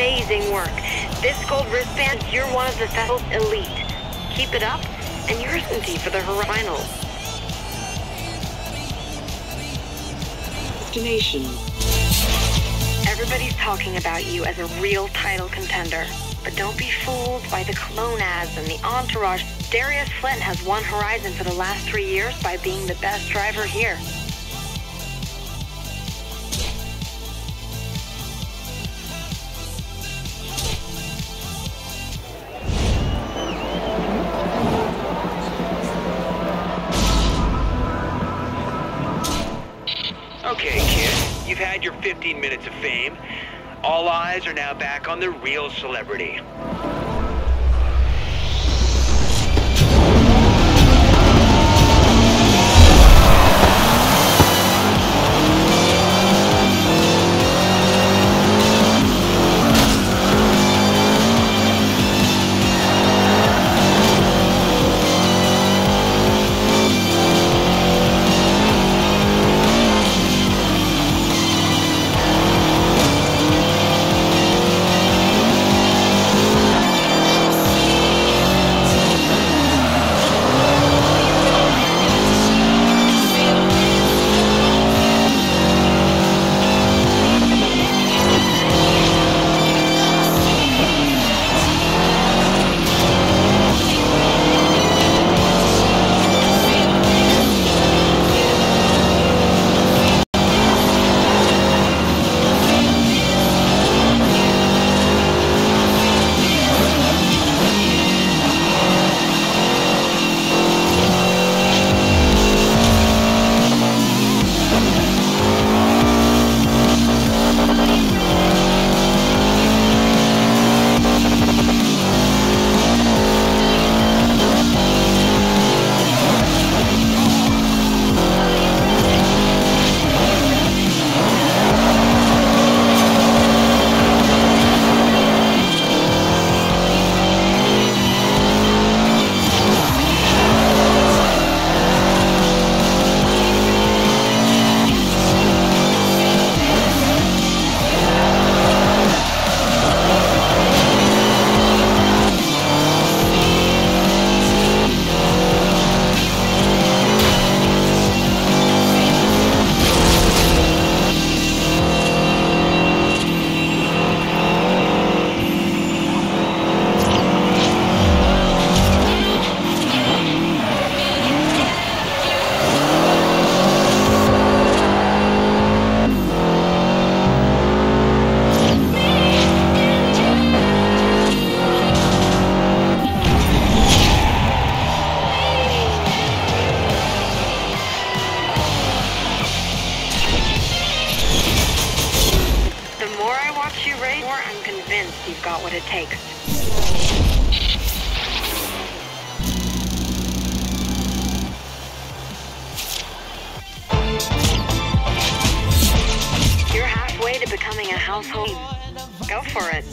amazing work. This gold wristband, you're one of the festival's elite. Keep it up, and you're certainty for the finals. Destination. Everybody's talking about you as a real title contender. But don't be fooled by the clone ads and the entourage. Darius Flint has won Horizon for the last 3 years by being the best driver here. Okay, kid, you've had your 15 minutes of fame. All eyes are now back on the real celebrity. I'm convinced you've got what it takes. You're halfway to becoming a household. Go for it.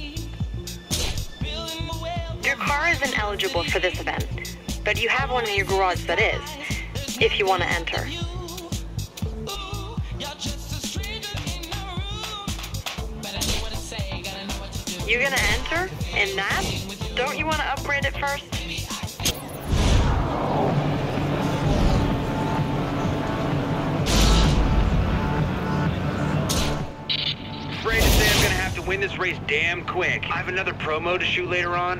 Your car isn't eligible for this event, but you have one in your garage that is, if you want to enter. You gonna enter in that? Don't you want to upgrade it first? Afraid to say I'm gonna have to win this race damn quick. I have another promo to shoot later on.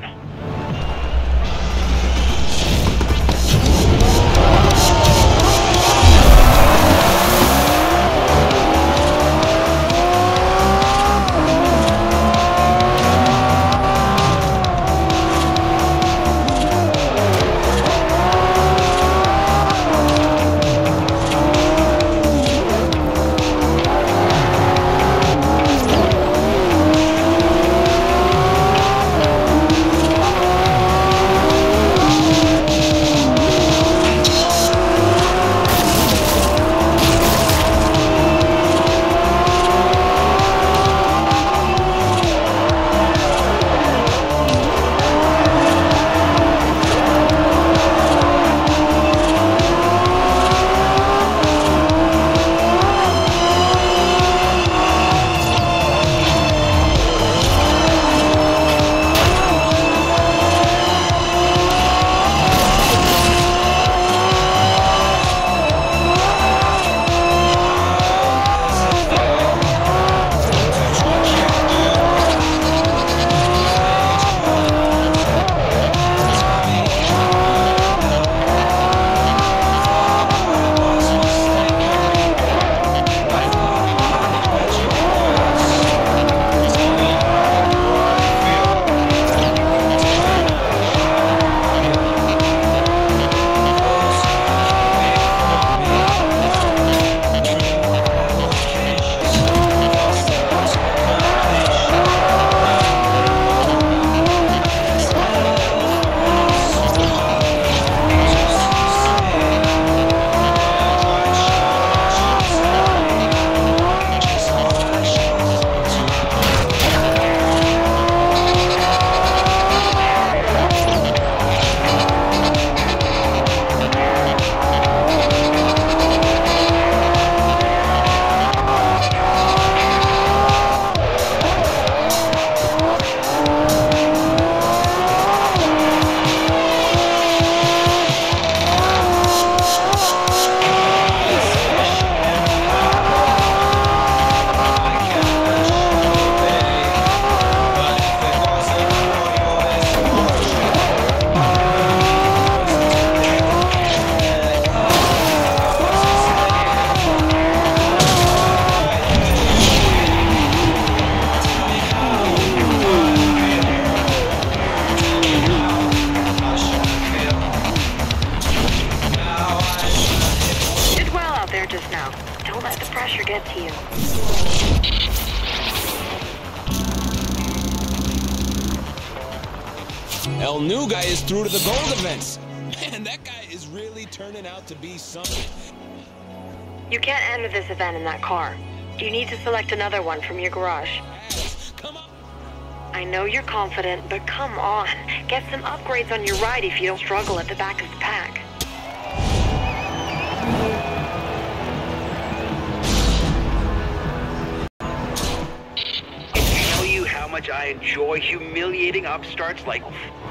just now. Don't let the pressure get to you. El New Guy is through to the gold events. Man, that guy is really turning out to be something. You can't enter this event in that car. You need to select another one from your garage. Come on. I know you're confident, but come on. Get some upgrades on your ride if you don't struggle at the back of the pack. I tell you how much I enjoy humiliating upstarts like...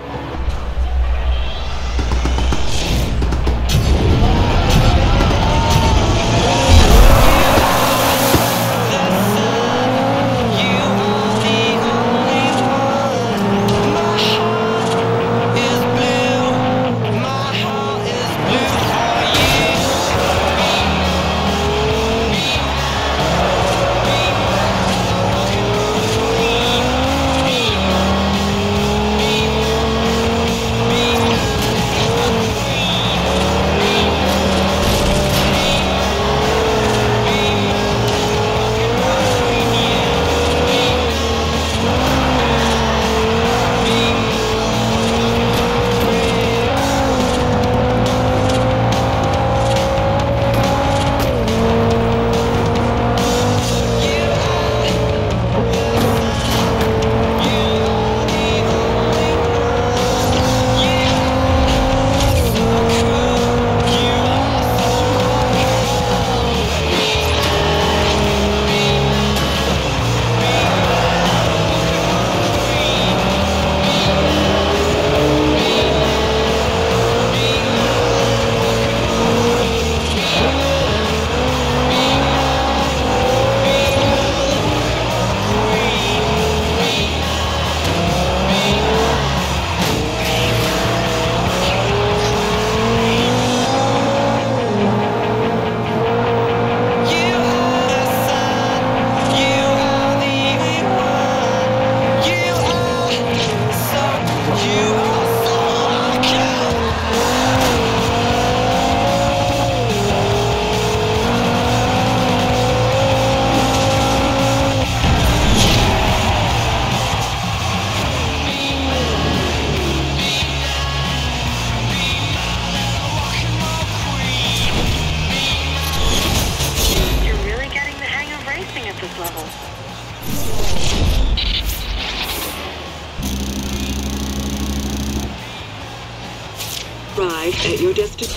Ride at your destination.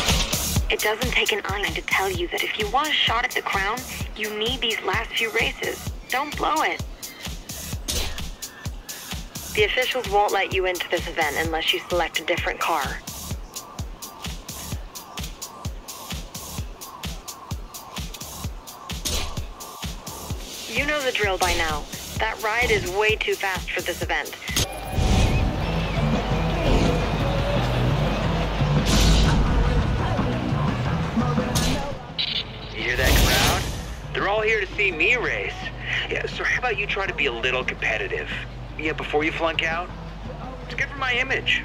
It doesn't take an eye to tell you that if you want a shot at the crown, you need these last few races. Don't blow it. The officials won't let you into this event unless you select a different car. You know the drill by now. That ride is way too fast for this event. You hear that crowd? They're all here to see me race. Yeah, so how about you try to be a little competitive? Yeah, before you flunk out? It's good for my image.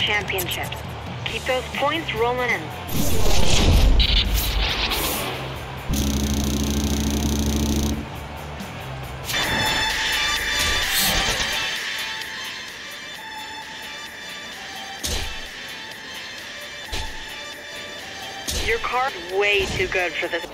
championships. Keep those points rolling in. Your car's way too good for this.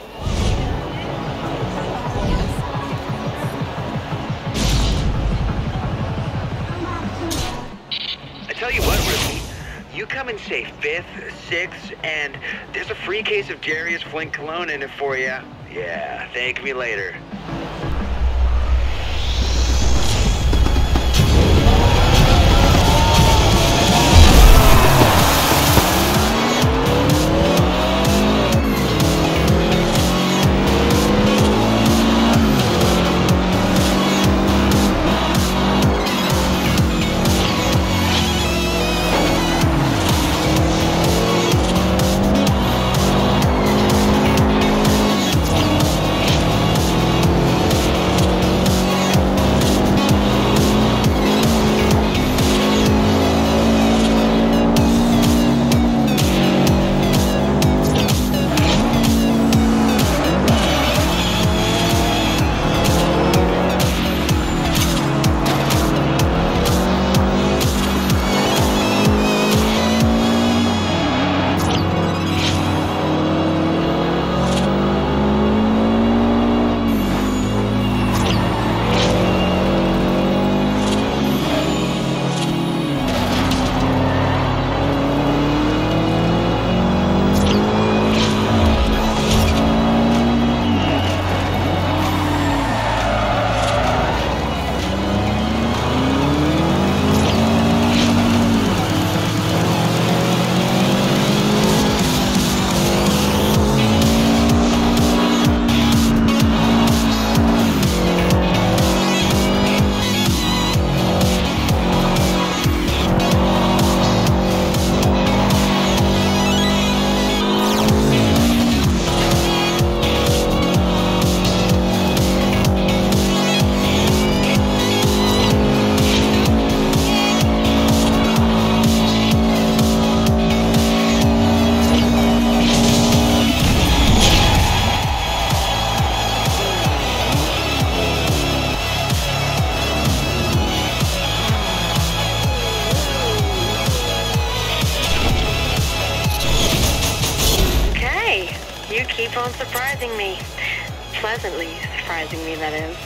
I tell you what, Ricky, you come and say 5th, 6th, and there's a free case of Darius Flint cologne in it for you. Yeah, thank me later. You keep on surprising me. Pleasantly surprising me, that is.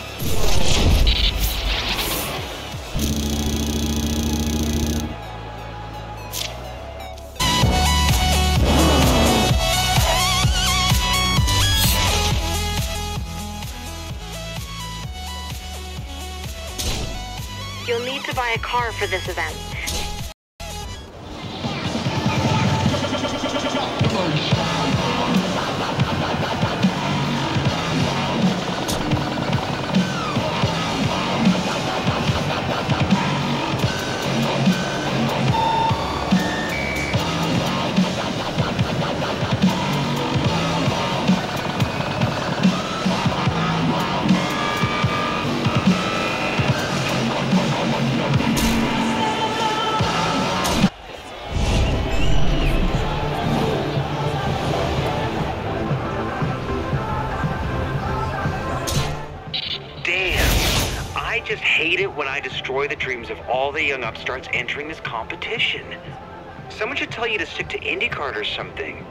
You'll need to buy a car for this event. I just hate it when I destroy the dreams of all the young upstarts entering this competition. Someone should tell you to stick to IndyCar or something.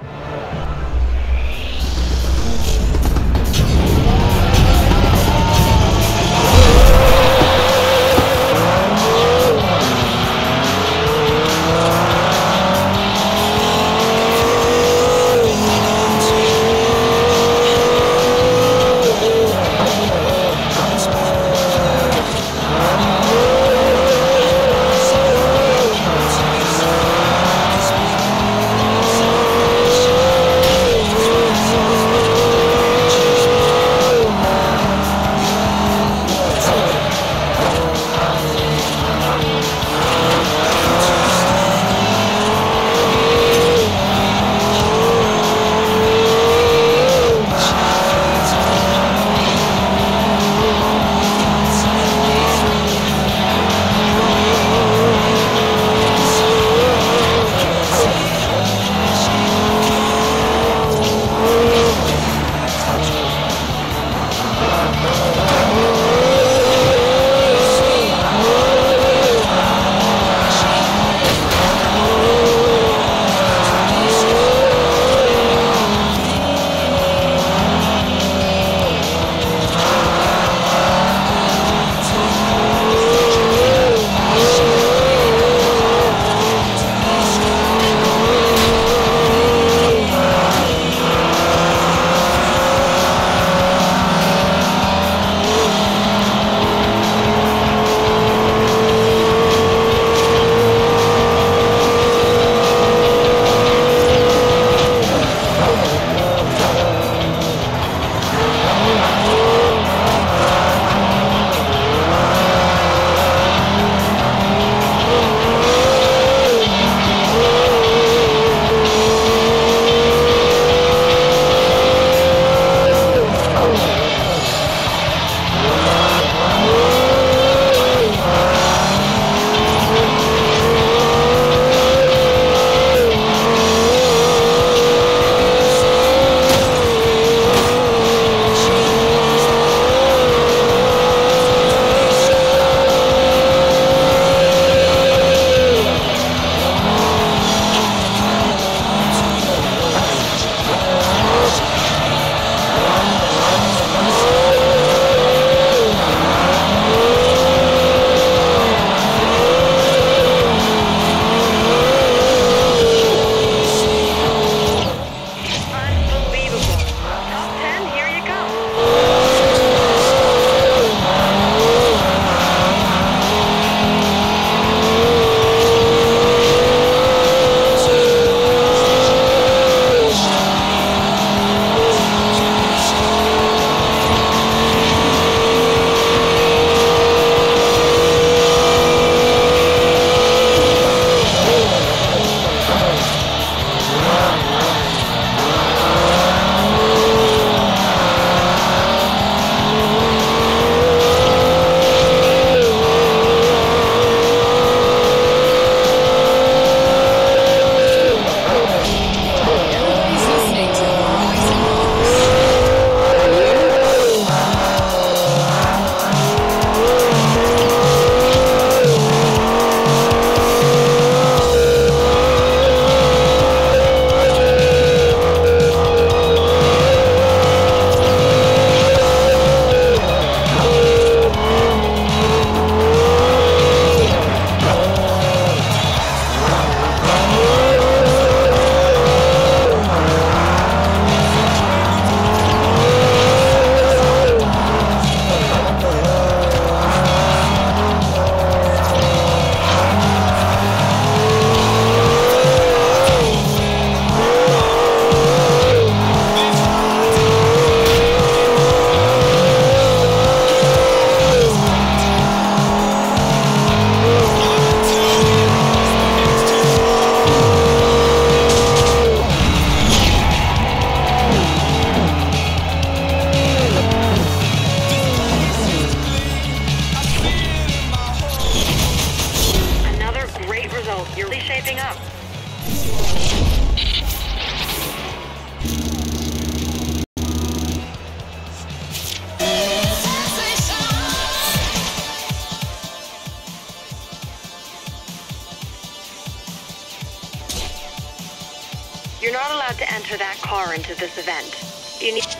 allowed to enter that car into this event. You need...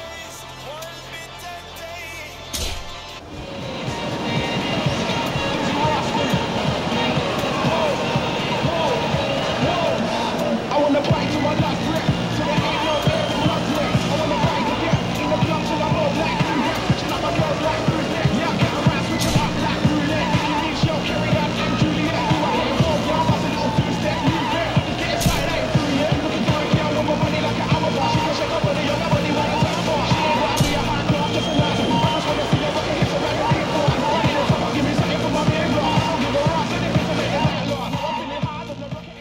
I wanna bite to my last breath, so there ain't no air in my breath. I wanna bite again, in the blood till I'm all black through here, switching up my girls like roulette. Yeah, get around, switching up like roulette. Enemies, yo, carry out and Juliet. Do I hit home, yeah, I'm a little two-step, new get. Get inside, I ain't through yet. Looking for a girl with my money like an hourglass. She can shake her body, yo, my body wanna turn far. She ain't gotta be a hard class, just a nice. I just wanna see her rocking hips around the big floor. Running on top, give me something for my big glass. Don't give her ass, anything to make it like last. I'm feeling hard on the rocket.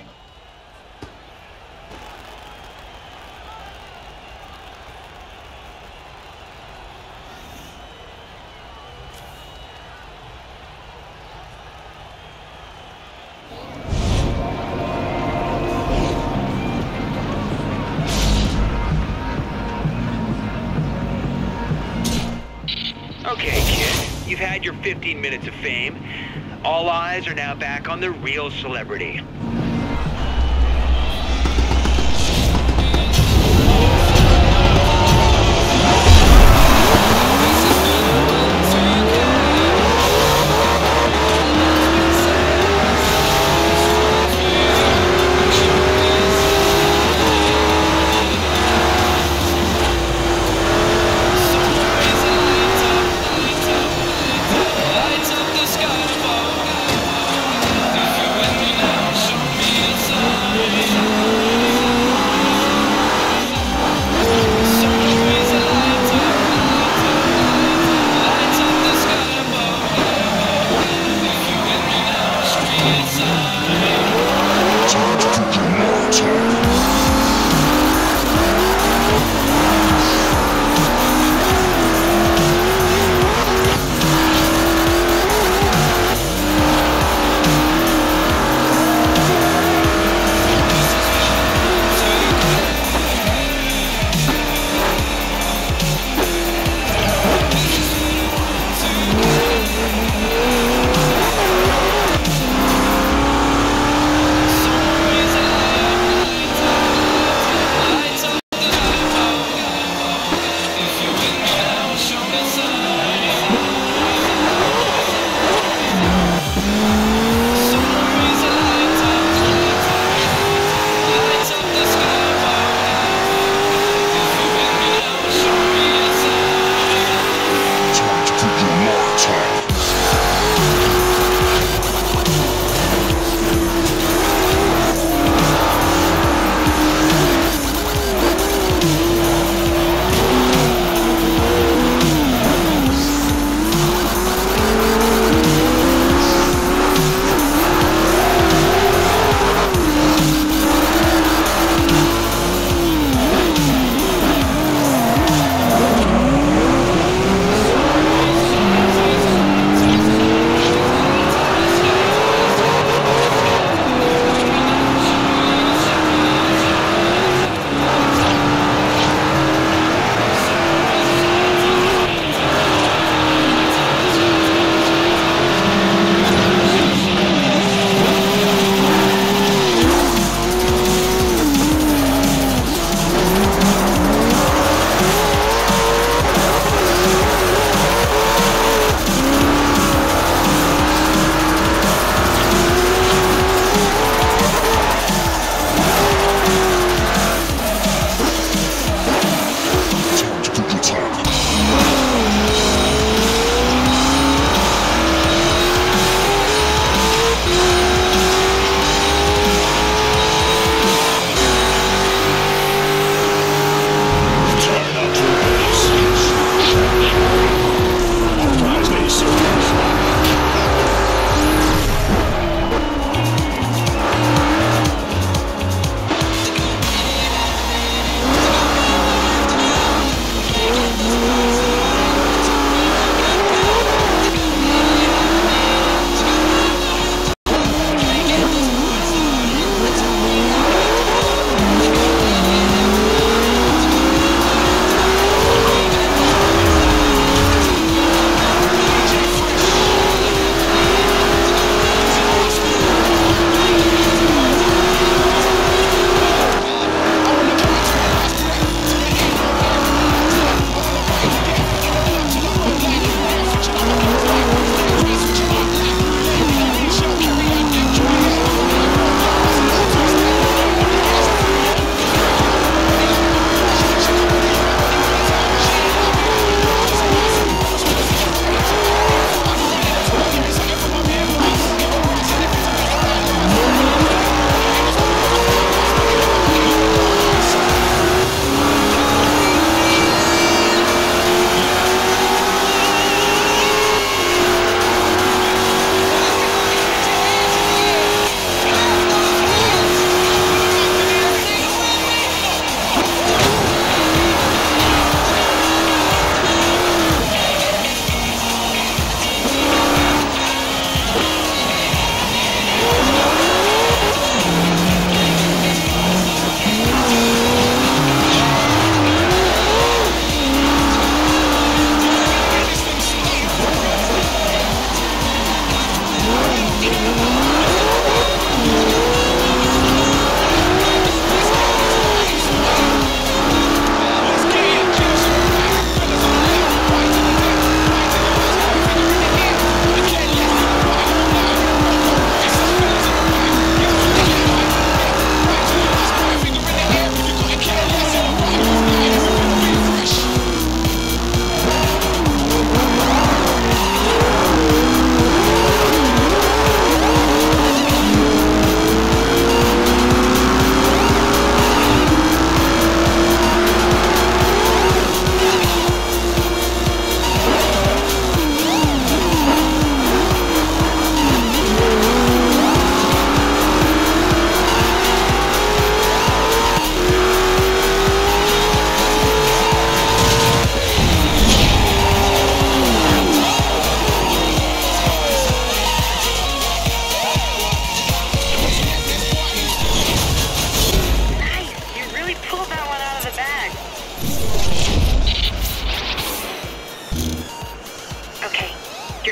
Okay, kid, you've had your 15 minutes of fame. All eyes are now back on the real celebrity. Lights up the sky above. If you with me now, show me.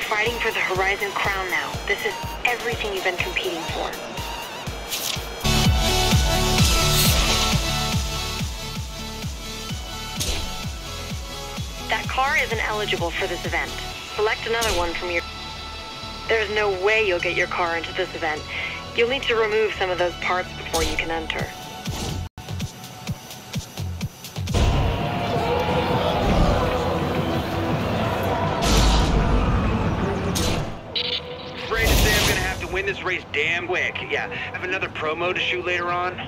fighting for the Horizon crown now. This is everything you've been competing for. That car isn't eligible for this event. Select another one from your... There's no way you'll get your car into this event. You'll need to remove some of those parts before you can enter. Afraid to say I'm gonna have to win this race damn quick. Yeah, have another promo to shoot later on.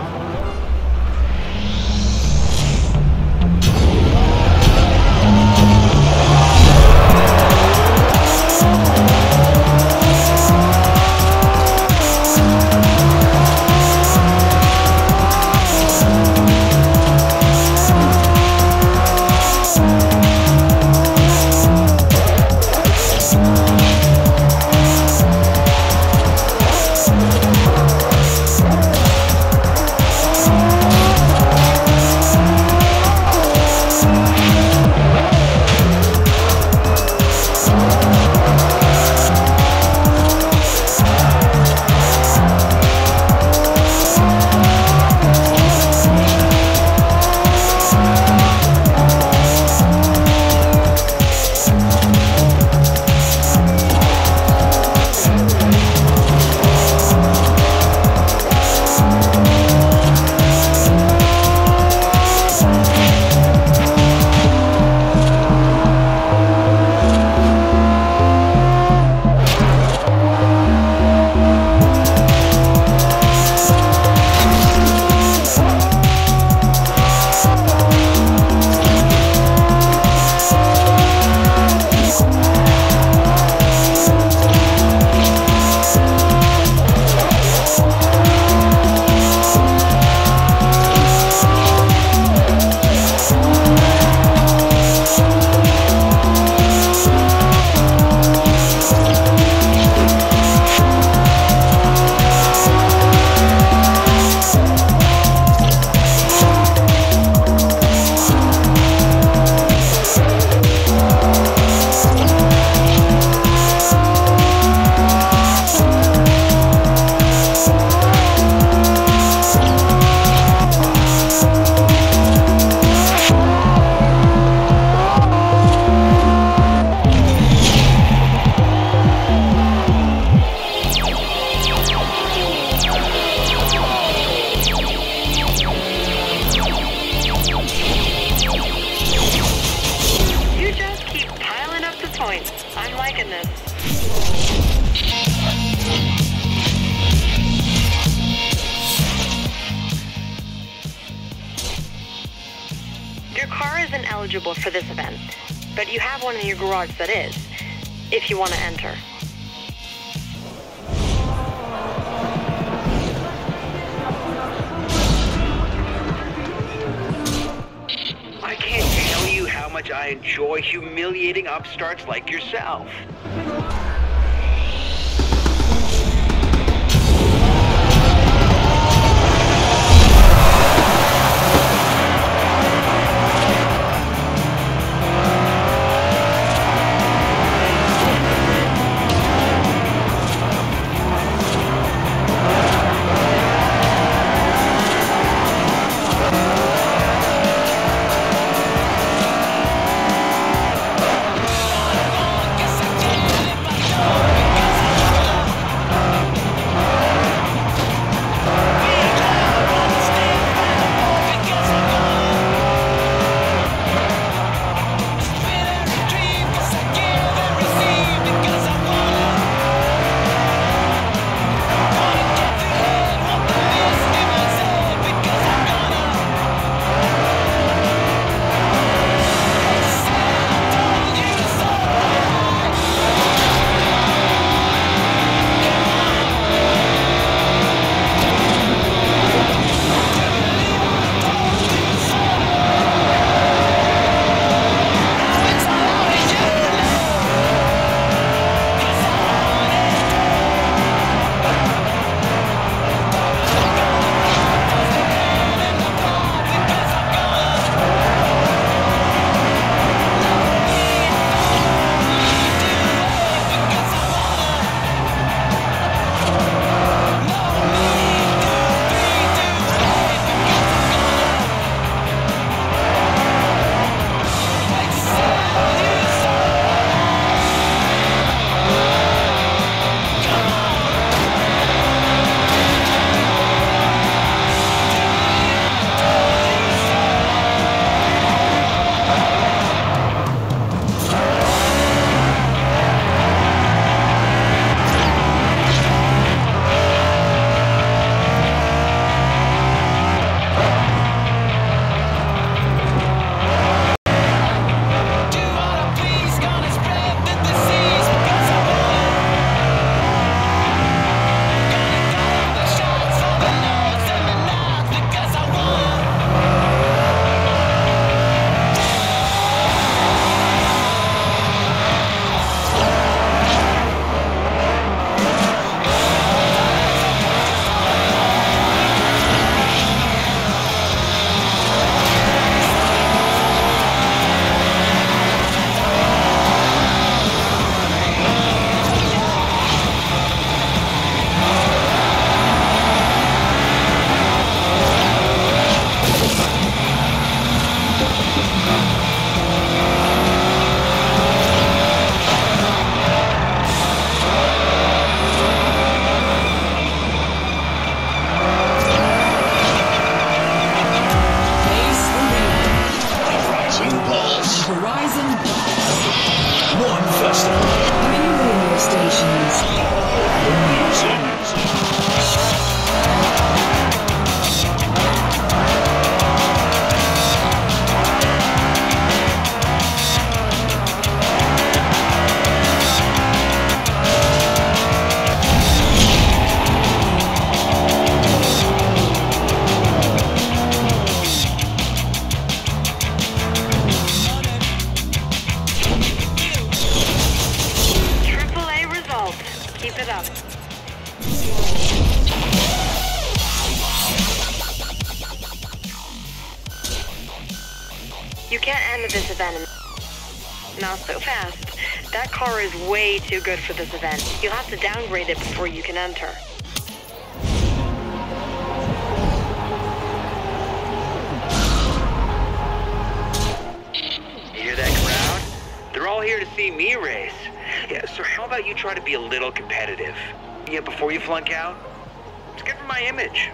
I'm liking this. Your car isn't eligible for this event, but you have one in your garage that is, if you want to enter. I can't tell you how much I enjoy humiliating upstarts like yourself. Keep it up. You can't end this event. Not so fast. That car is way too good for this event. You'll have to downgrade it before you can enter. You hear that crowd? They're all here to see me race. Yeah, so how about you try to be a little competitive? Yeah, before you flunk out? It's good for my image.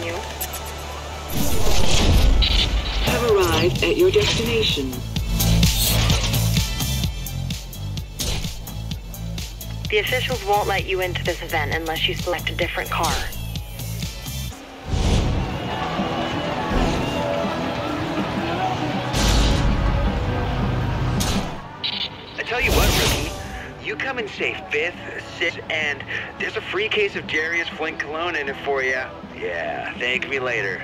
you. Have arrived at your destination. The officials won't let you into this event unless you select a different car. I tell you what, rookie. You come and say 5th, 6th, and there's a free case of Darius Flint cologne in it for you. Yeah, thank me later.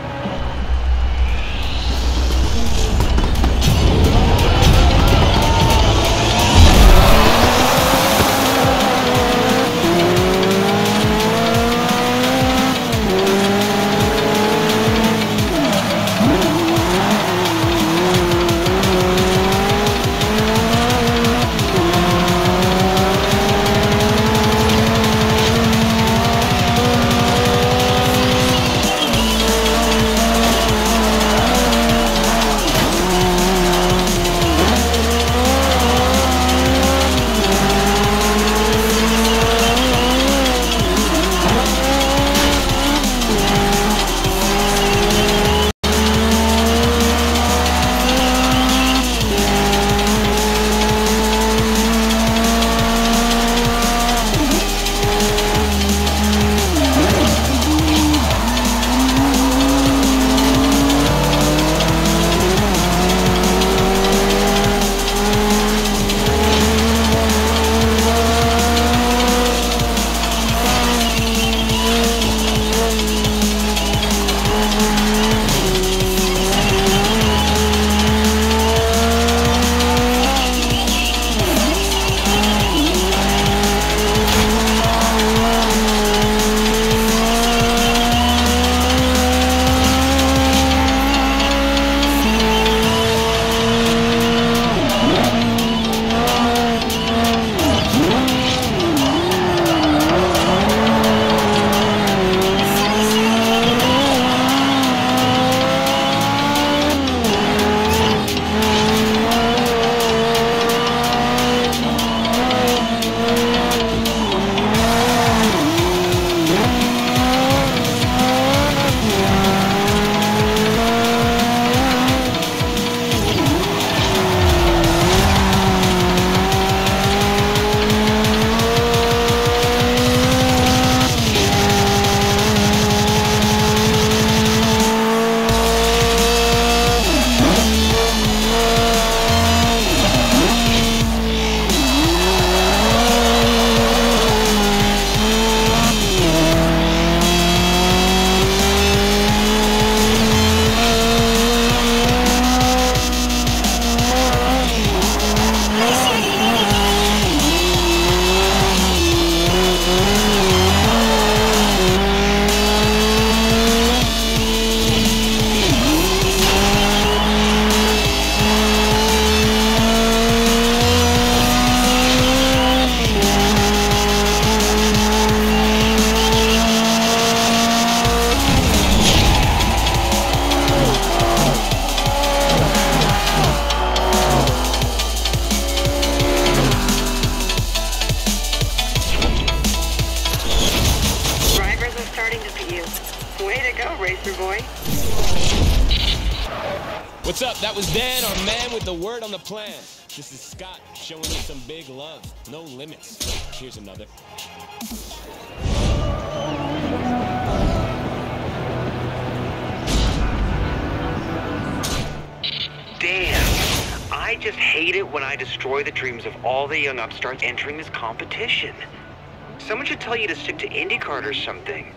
What's up? That was Dan, our man with the word on the plan. This is Scott showing you some big love. No limits. Here's another. Damn. I just hate it when I destroy the dreams of all the young upstarts entering this competition. Someone should tell you to stick to IndyCar or something.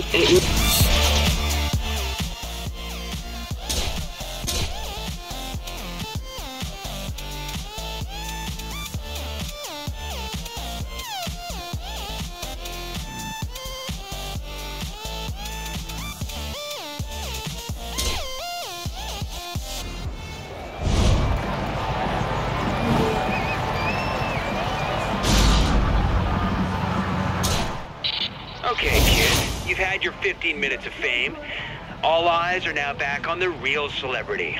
arrived at your... Okay, kid, you've had your 15 minutes of fame. All eyes are now back on the real celebrity.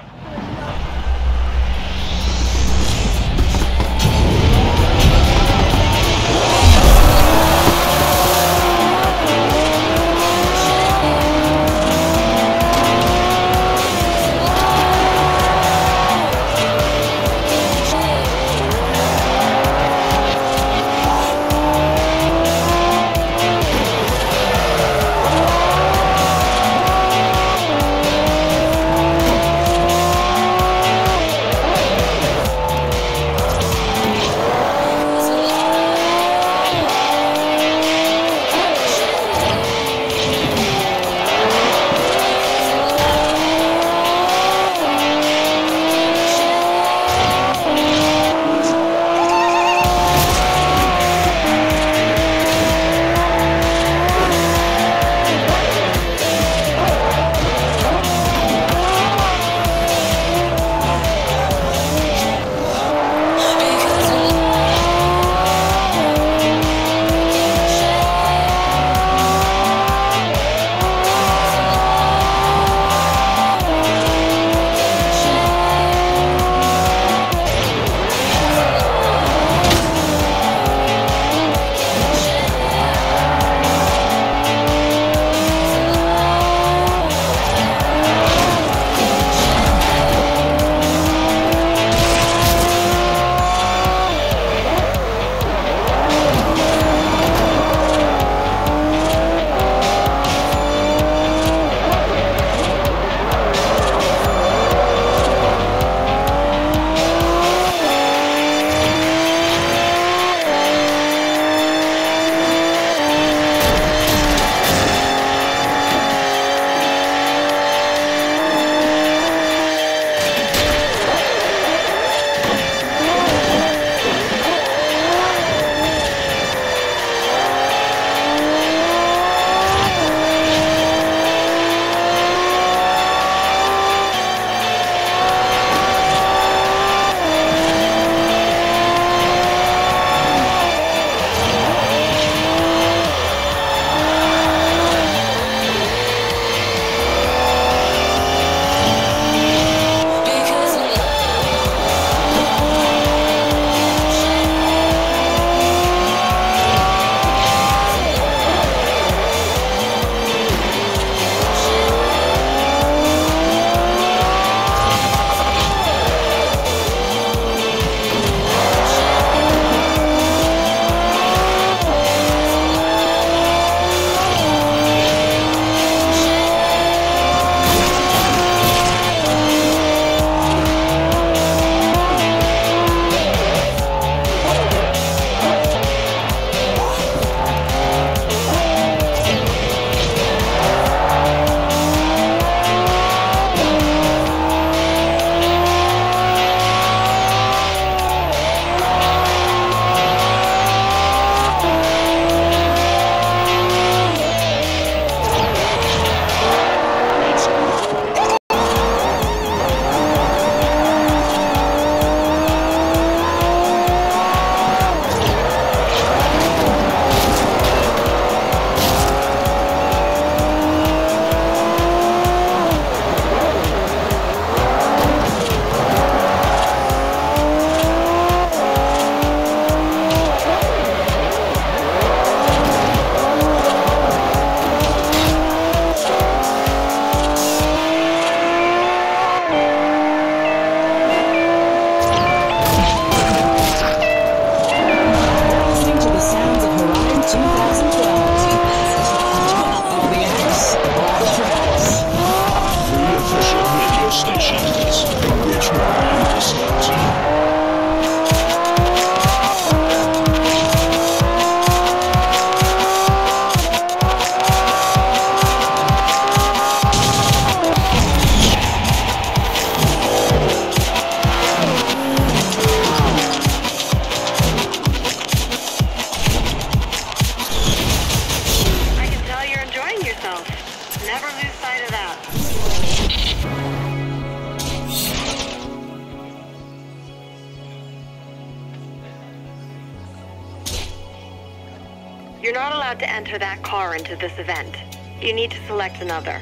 allowed to enter that car into this event. You need to select another.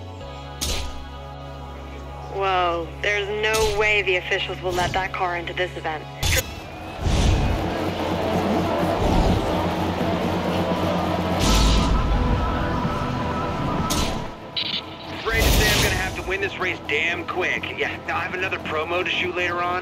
Whoa, there's no way the officials will let that car into this event. Afraid to say I'm gonna have to win this race damn quick. Yeah, now I have another promo to shoot later on.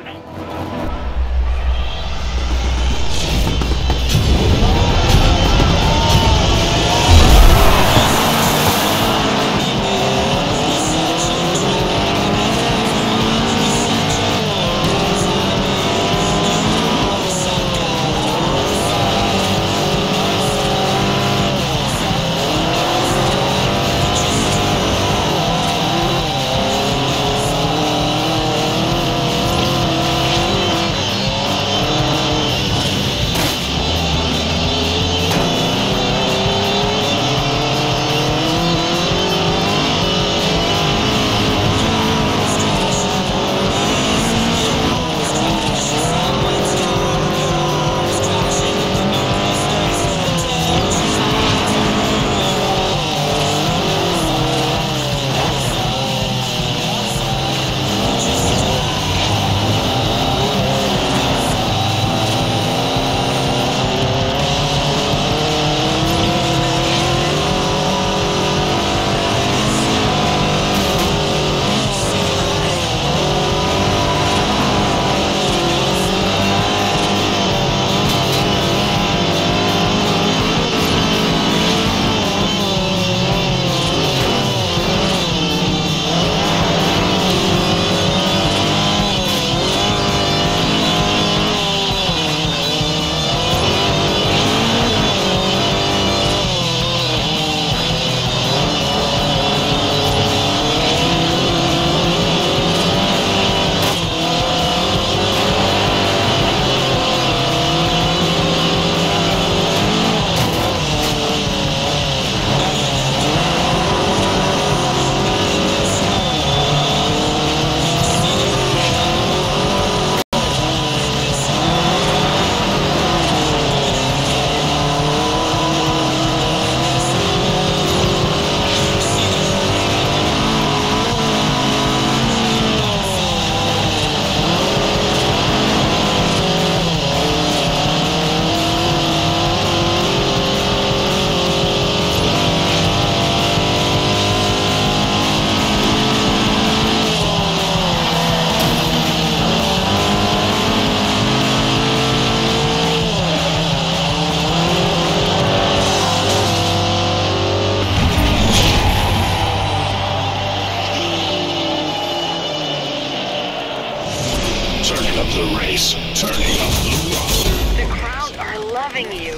the race, turning up the road. The crowd are loving you.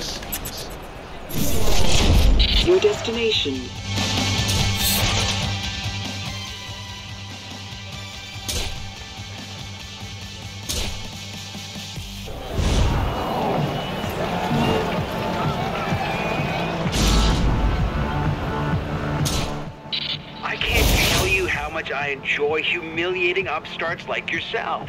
Your destination. I can't tell you how much I enjoy humiliating upstarts like yourself.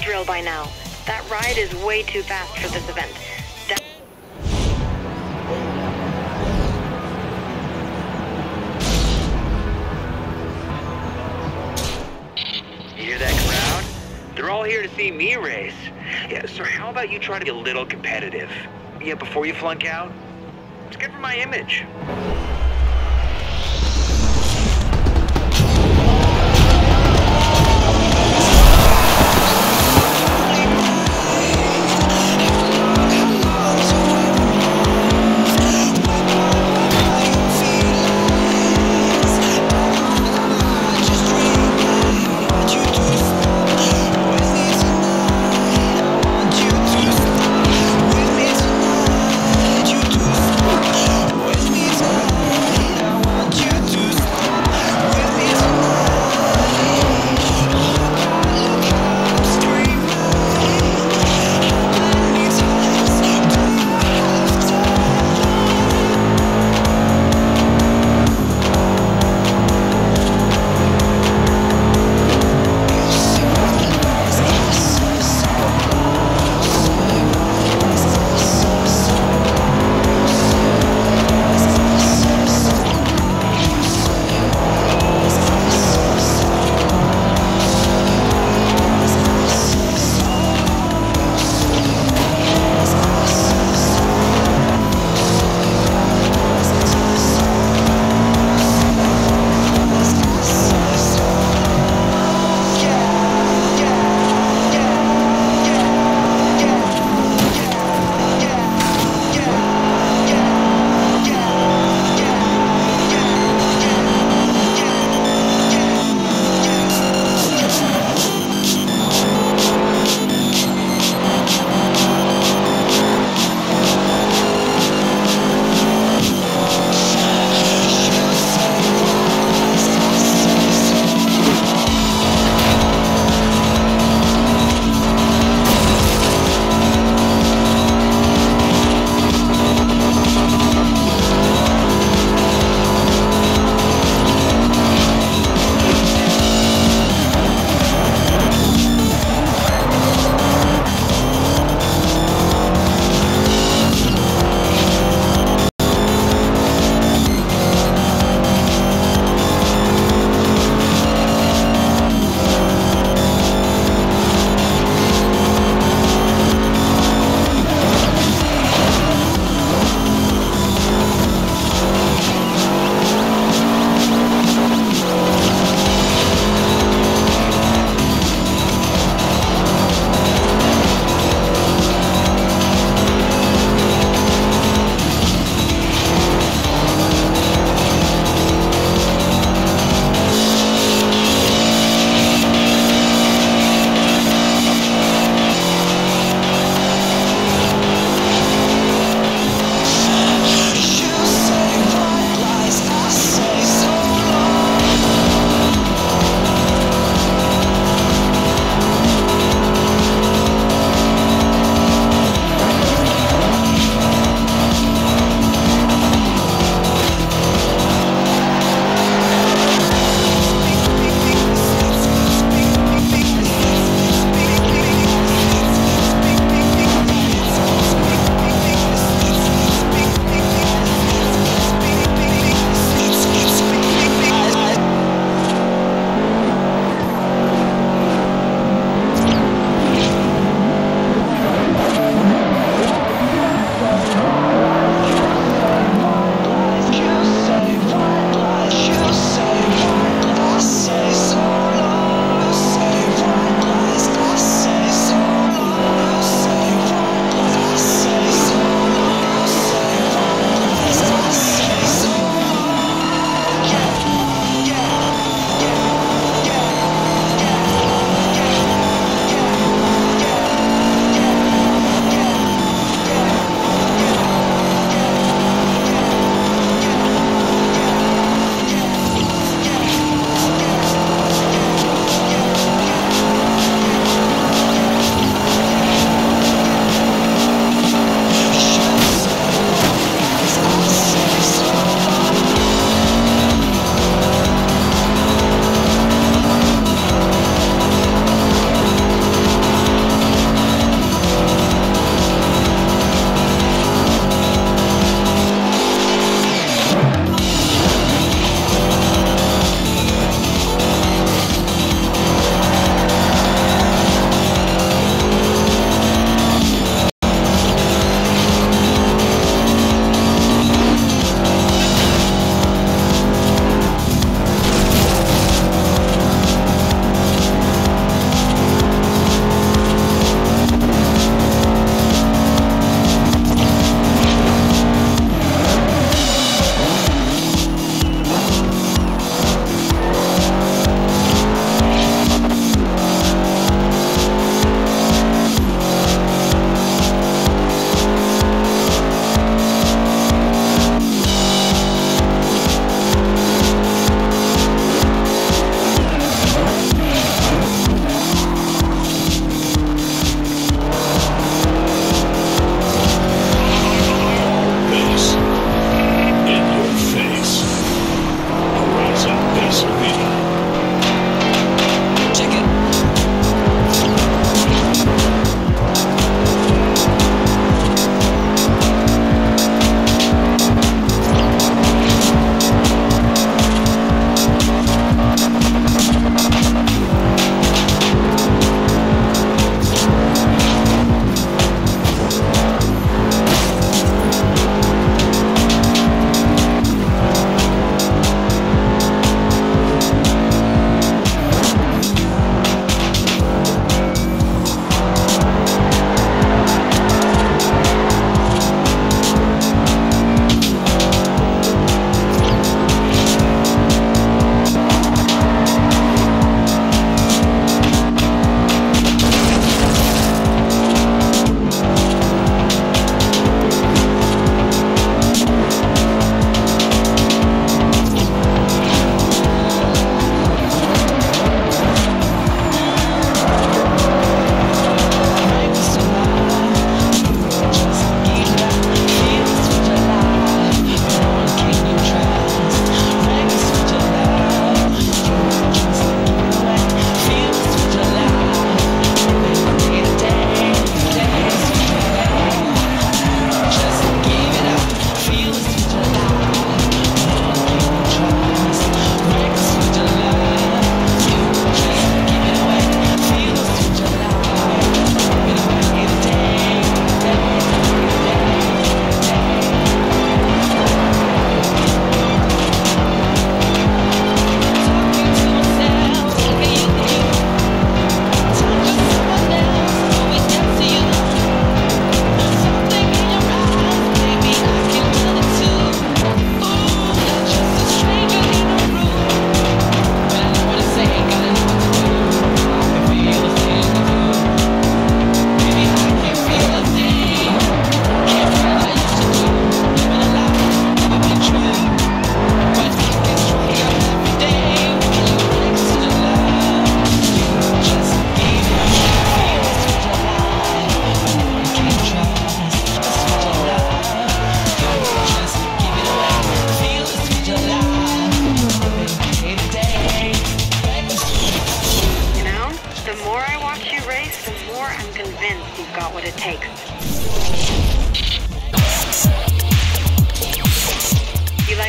drill by now. That ride is way too fast for this event. You hear that crowd? They're all here to see me race. Yeah, so how about you try to be a little competitive? Yeah, before you flunk out? It's good for my image.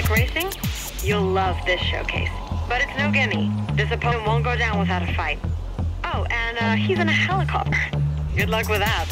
like racing? You'll love this showcase. But it's no gimme. This opponent won't go down without a fight. Oh, and he's in a helicopter. Good luck with that.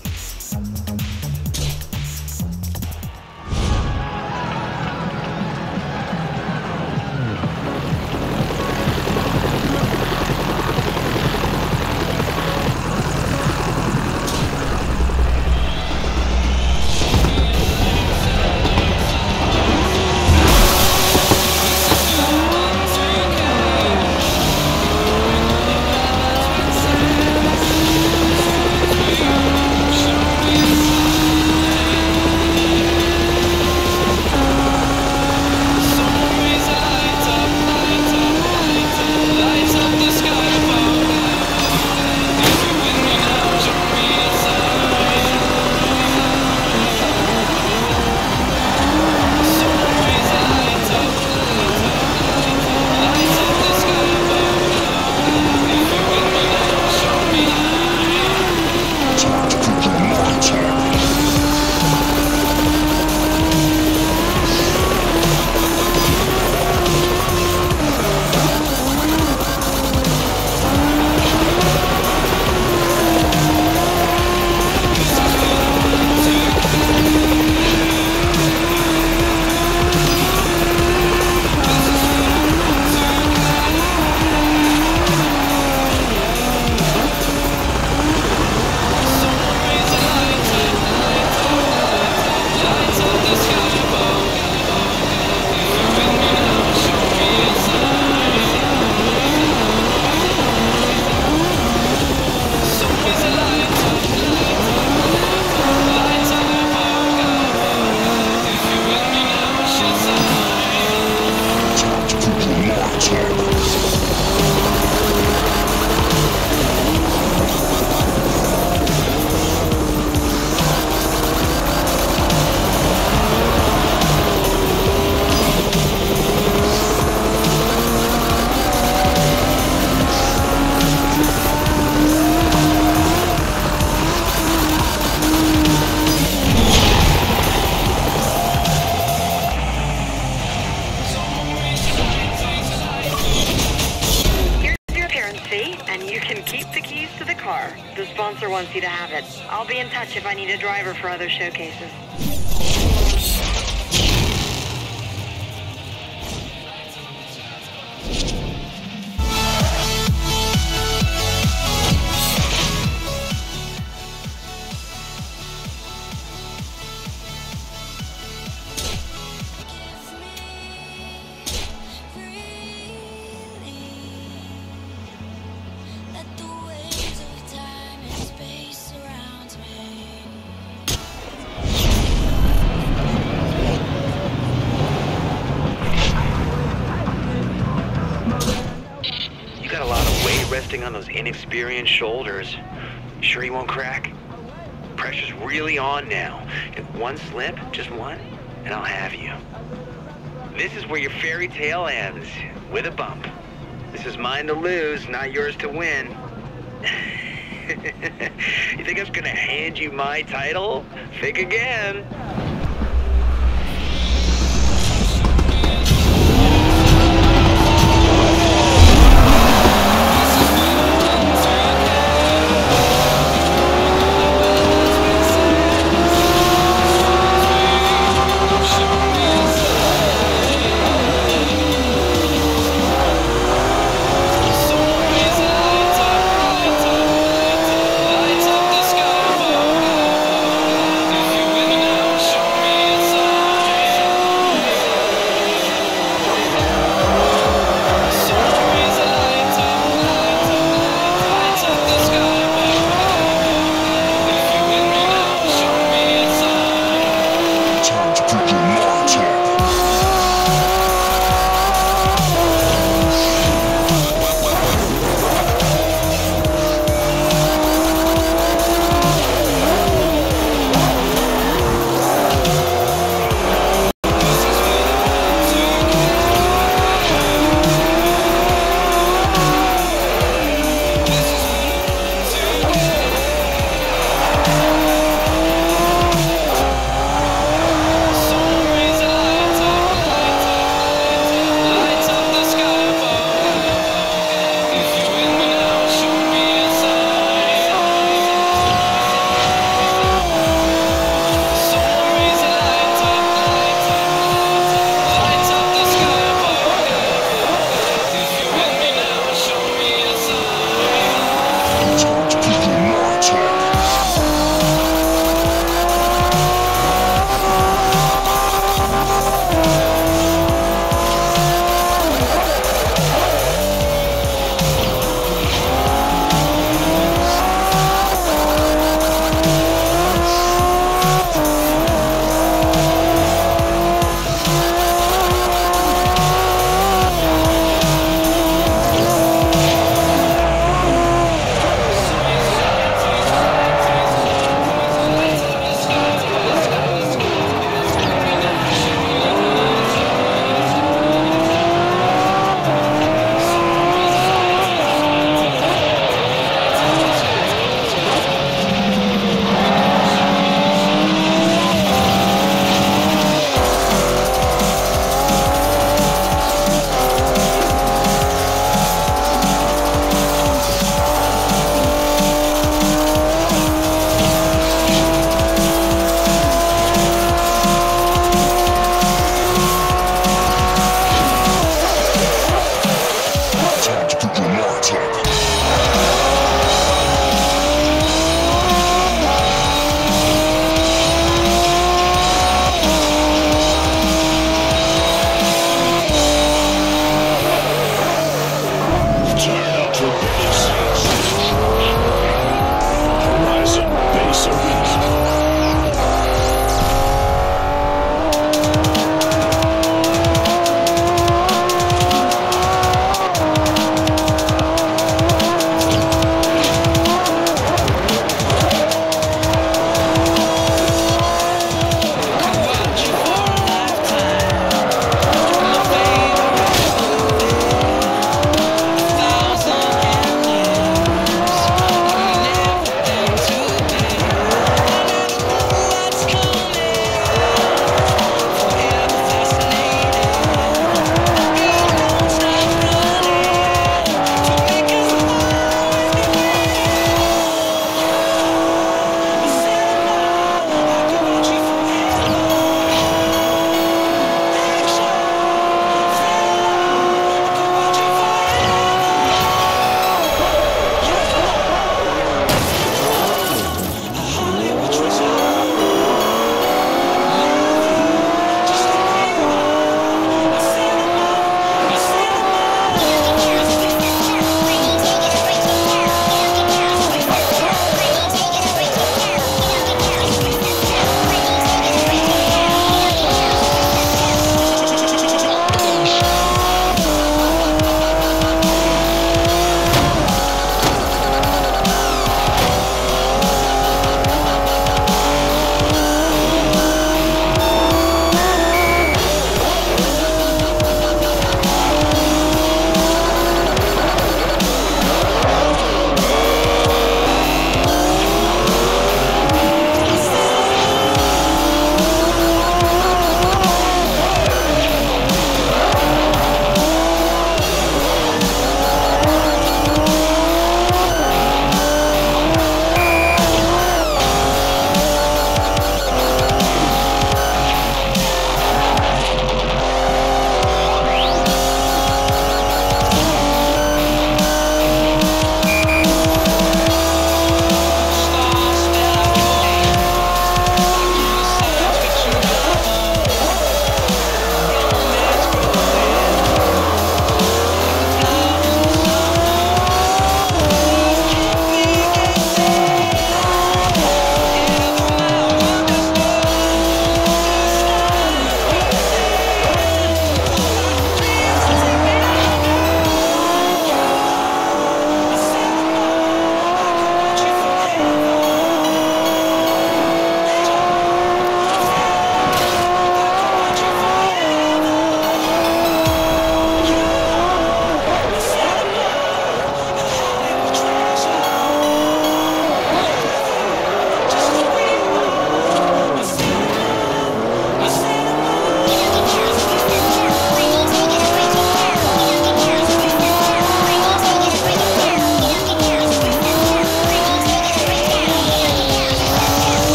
The sponsor wants you to have it. I'll be in touch if I need a driver for other showcases. Resting on those inexperienced shoulders. Sure he won't crack? Pressure's really on now. If one slip, just one, and I'll have you. This is where your fairy tale ends, with a bump. This is mine to lose, not yours to win. You think I was gonna hand you my title? Think again.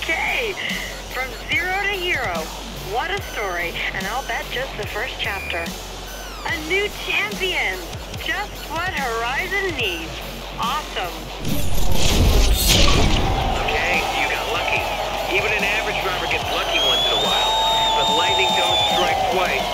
Okay, from zero to hero. What a story, and I'll bet just the first chapter. A new champion! Just what Horizon needs. Awesome. Okay, you got lucky. Even an average driver gets lucky once in a while. But lightning don't strike twice.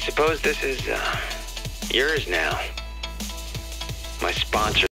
suppose this is, yours now. My sponsor